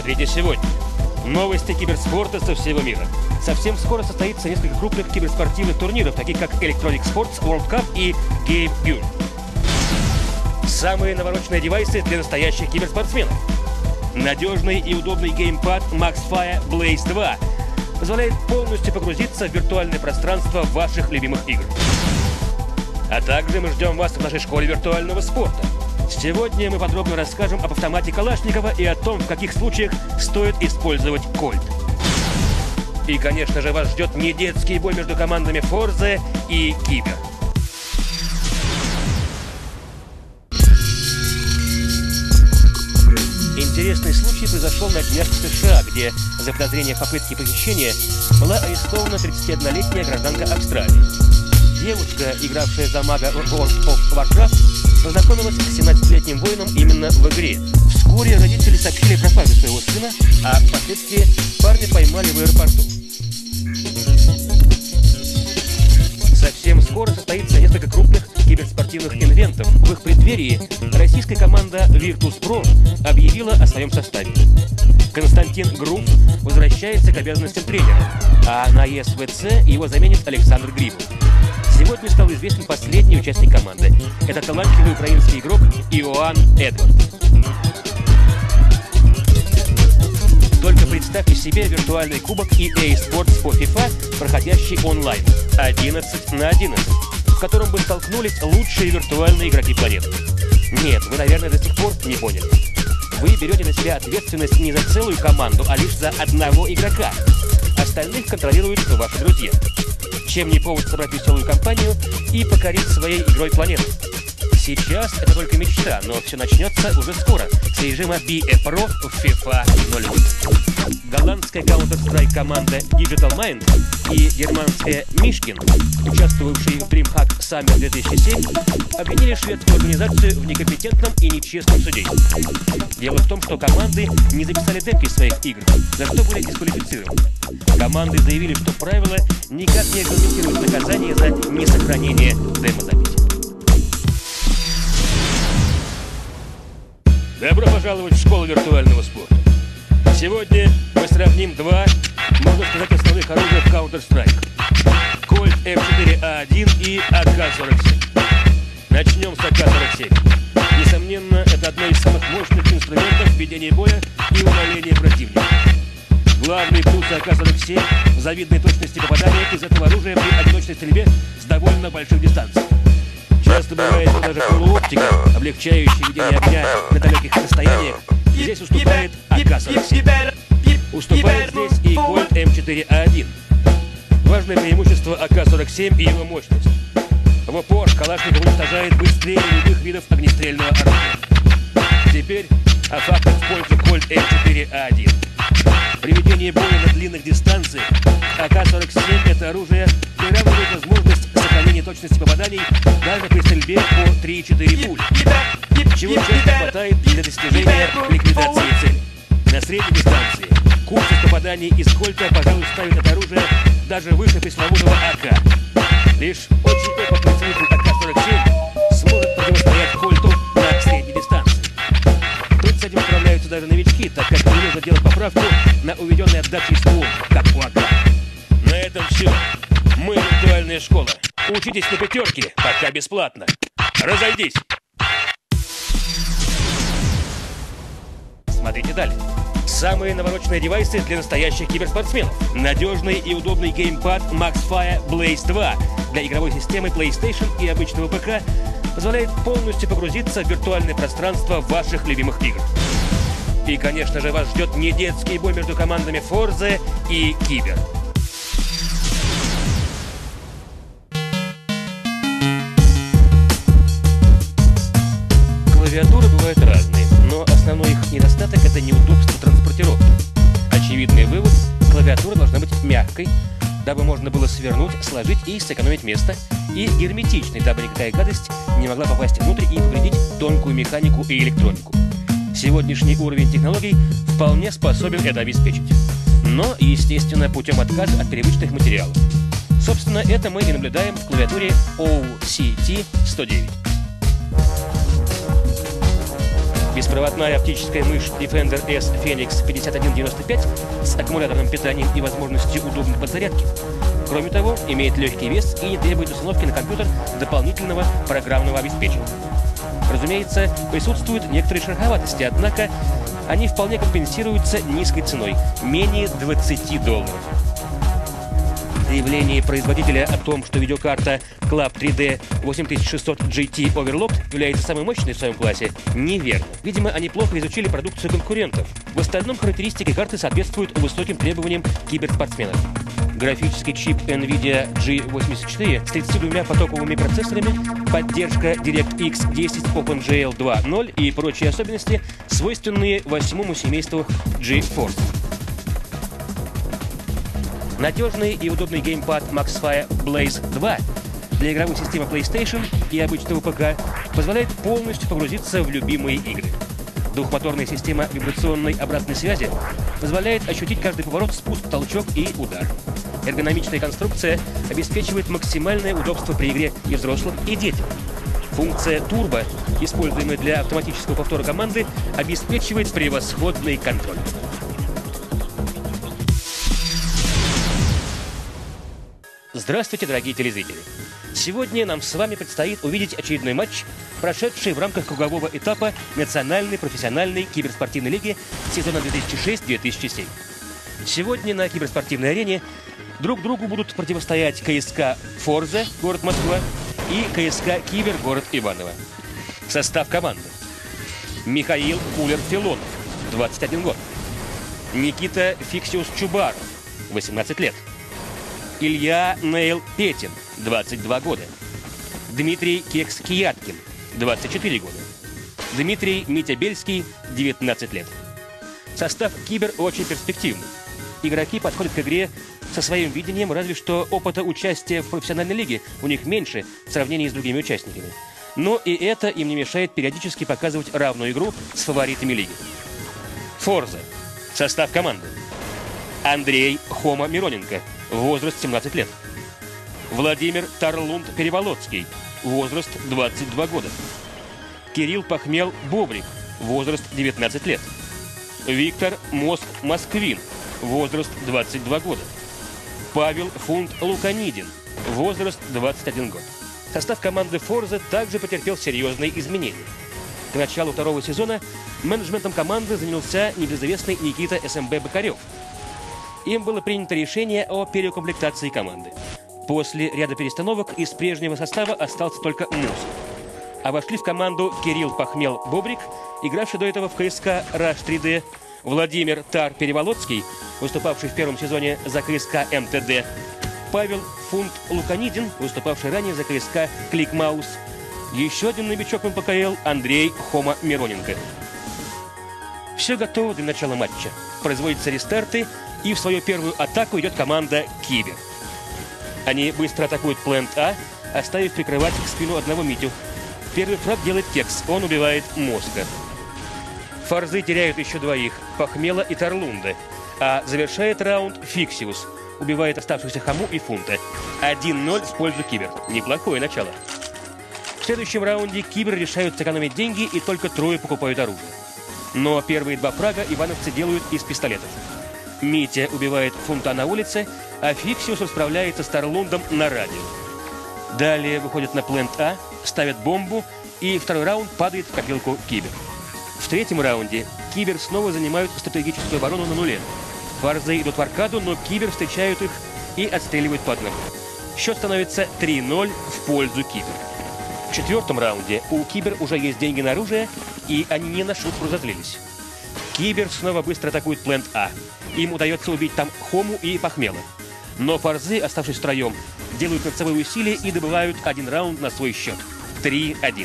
Смотрите сегодня. Новости киберспорта со всего мира. Совсем скоро состоится несколько крупных киберспортивных турниров, таких как Electronic Sports World Cup и Game Gear. Самые навороченные девайсы для настоящих киберспортсменов. Надежный и удобный геймпад MaxFire Blaze 2 позволяет полностью погрузиться в виртуальное пространство ваших любимых игр. А также мы ждем вас в нашей школе виртуального спорта. Сегодня мы подробно расскажем об автомате Калашникова и о том, в каких случаях стоит использовать кольт. И, конечно же, вас ждет не детский бой между командами Forza и Кибер. Интересный случай произошел на днях в США, где за подозрение в попытке похищения была арестована 31-летняя гражданка Австралии. Девушка, игравшая за мага World of Warcraft, познакомилась с 17-летним воином именно в игре. Вскоре родители сообщили о пропаже своего сына, а впоследствии парня поймали в аэропорту. Совсем скоро состоится несколько крупных киберспортивных инвентов. В их преддверии российская команда Virtus.pro объявила о своем составе. Константин Грув возвращается к обязанностям тренера, а на ЕСВЦ его заменит Александр Грибов. Сегодня стал известен последний участник команды. Это талантливый украинский игрок Иоанн Эдвард. Только представьте себе виртуальный кубок EA Sports по FIFA, проходящий онлайн 11 на 11, в котором бы столкнулись лучшие виртуальные игроки планеты. Нет, вы, наверное, до сих пор не поняли. Вы берете на себя ответственность не за целую команду, а лишь за одного игрока. Остальных контролируют ваши друзья. Чем не повод собрать веселую компанию и покорить своей игрой планету. Сейчас это только мечта, но все начнется уже скоро с режима Be a Pro в FIFA 08. Голландская Counter-Strike команда Digital Mind и германская Мишкин, участвовавшие в DreamHack Summer 2007, обвинили шведскую организацию в некомпетентном и нечестном суде. Дело в том, что команды не записали демки своих игр, за что были дисквалифицированы. Команды заявили, что правила никак не регламентируют наказание за несохранение демозаписи. Добро пожаловать в школу виртуального спорта. Сегодня мы сравним два, можно сказать, основных оружия в Counter-Strike. Colt M4A1 и AK-47. Начнем с AK-47. Несомненно, это одно из самых мощных инструментов ведения боя и удаления противника. Главный плюс AK-47 в завидной точности попадания из этого оружия при одиночной стрельбе с довольно больших дистанций. Часто бывает даже полуоптика, облегчающая ведение огня на далеких расстояниях. Здесь уступает AK-47. Уступает здесь и Colt M4A1. Важное преимущество AK-47 и его мощность. В упор Калашников уничтожает быстрее любых видов огнестрельного оружия. Теперь о фактах в пользу Colt M4A1. При ведении боя на длинных дистанциях AK-47 это оружие приравнивает возможность сохранения точности попаданий даже при стрельбе по 3-4 пули, чего часто хватает для достижения ликвидации цели. На средней дистанции кучность попаданий из кольта, пожалуй, ставит это оружие даже выше пресловутого АК. Лишь очень опытный ценитель АК-47 сможет противостоять кольту на средней дистанции. Тут с этим справляются даже новички, так как не нужно делать поправку на уведенный отдачей ствол, как у АК. На этом все. Мы виртуальная школа. Учитесь на пятерке, пока бесплатно. Разойдись! Смотрите далее. Самые навороченные девайсы для настоящих киберспортсменов. Надежный и удобный геймпад MaxFire Blaze 2 для игровой системы PlayStation и обычного ПК позволяет полностью погрузиться в виртуальное пространство ваших любимых игр. И, конечно же, вас ждет не детский бой между командами Forza и Кибер. Клавиатуры бывают разные, но основной их недостаток – это неудобство транспортировки. Очевидный вывод – клавиатура должна быть мягкой, дабы можно было свернуть, сложить и сэкономить место, и герметичной, дабы никакая гадость не могла попасть внутрь и повредить тонкую механику и электронику. Сегодняшний уровень технологий вполне способен это обеспечить. Но, естественно, путем отказа от привычных материалов. Собственно, это мы и наблюдаем в клавиатуре OCT-109. Беспроводная оптическая мышь Defender S Phoenix 5195 с аккумуляторным питанием и возможностью удобной подзарядки. Кроме того, имеет легкий вес и не требует установки на компьютер дополнительного программного обеспечения. Разумеется, присутствуют некоторые шероховатости, однако они вполне компенсируются низкой ценой – менее $20. Заявление производителя о том, что видеокарта Club 3D 8600 GT Overclocked является самой мощной в своем классе, неверно. Видимо, они плохо изучили продукцию конкурентов. В остальном характеристики карты соответствуют высоким требованиям киберспортсменов. Графический чип NVIDIA G84 с 32 потоковыми процессорами, поддержка DirectX 10 OpenGL 2.0 и прочие особенности, свойственные 8-му семейству GeForce. Надежный и удобный геймпад MaxFire Blaze 2 для игровой системы PlayStation и обычного ПК позволяет полностью погрузиться в любимые игры. Двухмоторная система вибрационной обратной связи позволяет ощутить каждый поворот, спуск, толчок и удар. Эргономичная конструкция обеспечивает максимальное удобство при игре и взрослым, и детям. Функция турбо, используемая для автоматического повтора команды, обеспечивает превосходный контроль. Здравствуйте, дорогие телезрители! Сегодня нам с вами предстоит увидеть очередной матч, прошедший в рамках кругового этапа Национальной профессиональной киберспортивной лиги сезона 2006-2007. Сегодня на киберспортивной арене друг другу будут противостоять КСК «Форза», город Москва, и КСК «Кибер», город Иваново. Состав команды: Михаил Кулер-Филонов, 21 год. Никита Фиксиус Чубаров, 18 лет. Илья Нейл Петин, 22 года. Дмитрий Кекс Кияткин, 24 года. Дмитрий Митя Бельский, 19 лет. Состав «Кибер» очень перспективный. Игроки подходят к игре со своим видением, разве что опыта участия в профессиональной лиге у них меньше в сравнении с другими участниками. Но и это им не мешает периодически показывать равную игру с фаворитами лиги. «Форза». Состав команды: Андрей Хома Мироненко, возраст 17 лет. Владимир Тарлунд-Переволоцкий, возраст 22 года. Кирилл Пахмел-Бобрик, возраст 19 лет. Виктор Москвин, возраст 22 года. Павел Фунт-Луканидин, возраст 21 год. Состав команды «Форза» также потерпел серьезные изменения. К началу второго сезона менеджментом команды занялся небезызвестный Никита СМБ Бокарев. Им было принято решение о переукомплектации команды. После ряда перестановок из прежнего состава остался только мозг. А вошли в команду Кирилл Пахмел-Бобрик, игравший до этого в КСК Rush 3D, Владимир Тар-Переволоцкий, выступавший в первом сезоне за КСК МТД, Павел Фунт-Луканидин, выступавший ранее за КСК Кликмаус, еще один новичок в МПКЛ Андрей Хома Мироненко. Все готово для начала матча. Производятся рестарты, и в свою первую атаку идет команда «Кибер». Они быстро атакуют плент А, оставив прикрывать спину одного Митю. Первый фраг делает Кекс, он убивает Мозга. Форзы теряют еще двоих, Пахмела и Тарлунда, а завершает раунд Фиксиус, убивает оставшихся Хому и Фунта. 1-0 в пользу Кибер. Неплохое начало. В следующем раунде Кибер решают сэкономить деньги и только трое покупают оружие. Но первые два фрага ивановцы делают из пистолетов. Митя убивает Фунта на улице, а Фиксиус расправляется с Тарлундом на радио. Далее выходят на плент А, ставят бомбу, и второй раунд падает в копилку Кибер. В третьем раунде Кибер снова занимают стратегическую оборону на нуле. Форзы идут в аркаду, но Кибер встречают их и отстреливают по одному. Счет становится 3-0 в пользу Кибер. В четвертом раунде у Кибер уже есть деньги на оружие, и они не на шутку разозлились. Кибер снова быстро атакует плент А. Им удается убить там Хому и Пахмела. Но форзы, оставшись втроем, делают над собой усилия и добывают один раунд на свой счет. 3-1.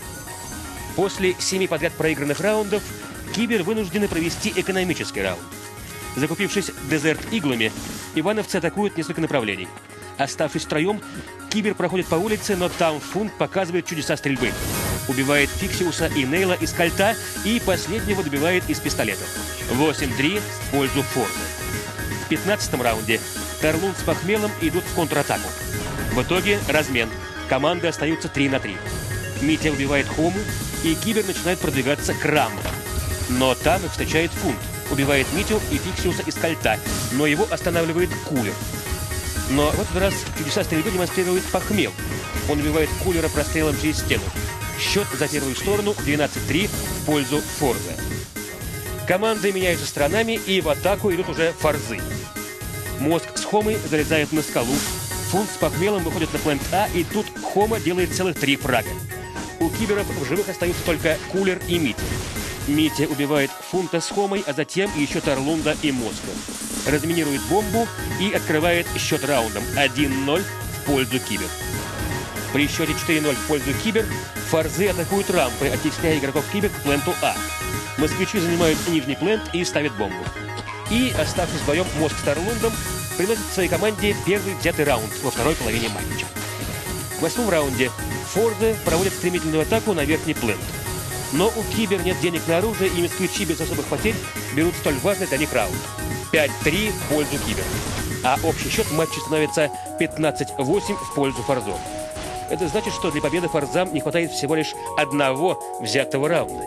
После 7 подряд проигранных раундов Кибер вынуждены провести экономический раунд. Закупившись дезерт-иглами, ивановцы атакуют несколько направлений. Оставшись втроем, Кибер проходит по улице, но Таунфунт показывает чудеса стрельбы. Убивает Фиксиуса и Нейла из кольта и последнего добивает из пистолета. 8-3 в пользу Форза. В 15-м раунде Тарлунд с Пахмелом идут в контратаку. В итоге размен. Команды остаются 3-3. Митя убивает Хому и Кибер начинает продвигаться к рамам. Но там их встречает Фунт, убивает Митю и Фиксиуса из кольта, но его останавливает Кулер. Но в этот раз чудеса стрельбы демонстрирует Похмел. Он убивает Кулера прострелом через стену. Счет за первую сторону 12-3 в пользу Форза. Команды меняются сторонами, и в атаку идут уже Форзы. Мозг с Хомой залезает на скалу. Фунт с Похмелом выходит на плент А, и тут Хома делает целых 3 фрага. У Киберов в живых остаются только Кулер и Митя. Митя убивает Фунта с Хомой, а затем еще Тарлунда и Мозга. Разминирует бомбу и открывает счет раундом 1-0 в пользу Кибер. При счете 4-0 в пользу Кибер Форзы атакуют рампы, оттесняя игроков Кибер к пленту А. Москвичи занимают нижний плент и ставят бомбу. И, оставшись вдвоем, Мозг с Тарлундом приносит своей команде первый взятый раунд во второй половине матча. В 8-м раунде Форзы проводят стремительную атаку на верхний плент. Но у Кибер нет денег на оружие, и москвичи без особых потерь берут столь важный для них раунд. 5-3 в пользу Кибер. А общий счет в матче становится 15-8 в пользу Форзов. Это значит, что для победы Форзам не хватает всего лишь одного взятого раунда.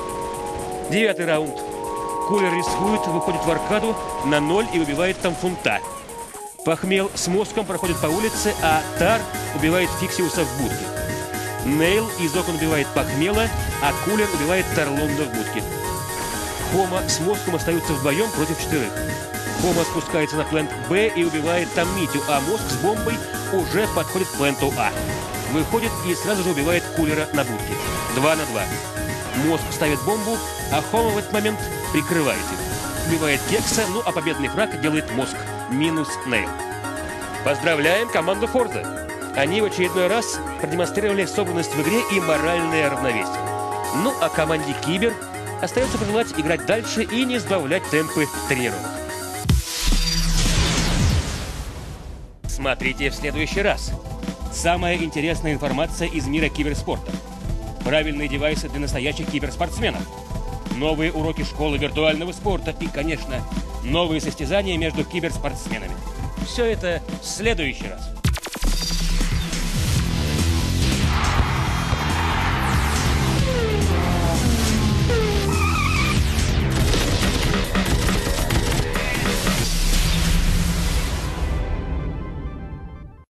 9-й раунд. Кулер рискует, выходит в аркаду на 0 и убивает там Фунта. Похмел с Мозгом проходит по улице, а Тар убивает Фиксиуса в будке. Нейл из окон убивает Похмела, а Кулер убивает Тарлунда в будке. Хома с Мозгом остаются вдвоем против 4. Хома спускается на плент Б и убивает там Митю, а Мозг с бомбой уже подходит к пленту А. Выходит и сразу же убивает Кулера на будке. 2 на 2. Мозг ставит бомбу, а Хома в этот момент прикрывает их. Убивает Кекса, ну а победный фраг делает Мозг. Минус Нейл. Поздравляем команду Форза. Они в очередной раз продемонстрировали собранность в игре и моральное равновесие. Ну а команде Кибер остается пожелать играть дальше и не сбавлять темпы тренировок. Смотрите в следующий раз. Самая интересная информация из мира киберспорта. Правильные девайсы для настоящих киберспортсменов. Новые уроки школы виртуального спорта и, конечно, новые состязания между киберспортсменами. Все это в следующий раз.